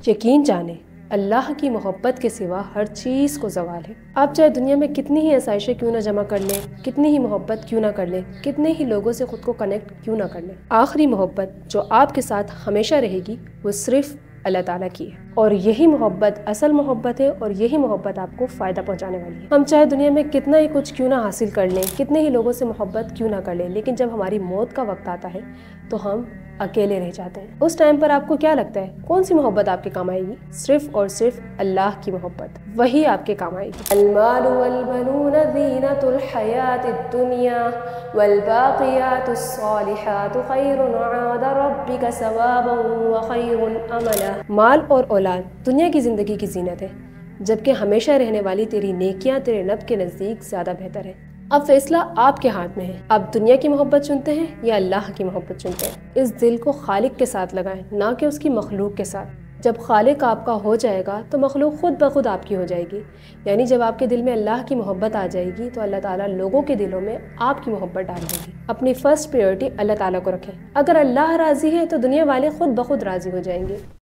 یقین جانیں اللہ کی محبت کے سوا ہر چیز کو زوال ہے۔ آپ چاہے دنیا میں کتنی ہی آسائشیں کیوں نہ جمع کر لیں، کتنی ہی محبت کیوں نہ کر لیں، کتنے ہی لوگوں سے خود کو کنیکٹ کیوں نہ کر لیں، آخری محبت جو آپ کے ساتھ ہمیشہ رہے گی وہ صرف اللہ تعالیٰ کی ہے، اور یہی محبت اصل محبت ہے، اور یہی محبت آپ کو فائدہ پہنچانے والی ہے۔ ہم چاہے دنیا میں کتنا ہی کچھ کیوں نہ حاصل کر لیں، کتنے ہی لوگوں سے محبت کیوں نہ کر لیں، لیکن جب ہماری موت کا وقت آتا ہے تو ہم اکیلے رہ جاتے ہیں۔ اس ٹائم پر آپ کو کیا لگتا ہے کون سی محبت آپ کے کام آئے گی؟ صرف اور صرف اللہ کی محبت، وہی آپ کے کام آئے گی۔ المال والبنون زینۃ الحیاۃ الدنیا والباقیات الصالحات خیر عند ربک ثوابا وخیر املا۔ مال اور اولاد دنیا کی زندگی کی زینت ہے، جبکہ ہمیشہ رہنے والی تیری نیکیاں تیرے رب کے نزدیک زیادہ بہتر ہے۔ اب فیصلہ آپ کے ہاتھ میں ہے، آپ دنیا کی محبت چنتے ہیں یا اللہ کی محبت چنتے ہیں۔ اس دل کو خالق کے ساتھ لگائیں، نہ کہ اس کی مخلوق کے ساتھ۔ جب خالق آپ کا ہو جائے گا تو مخلوق خود بخود آپ کی ہو جائے گی، یعنی جب آپ کے دل میں اللہ کی محبت آ جائے گی تو اللہ تعالیٰ لوگوں کے دلوں میں آپ کی محبت ڈال دے گی۔ اپنی فرسٹ پریورٹی اللہ تعالیٰ کو رکھیں، اگر اللہ راضی ہے تو دنیا والے خود بخود راضی ہو جائیں گے۔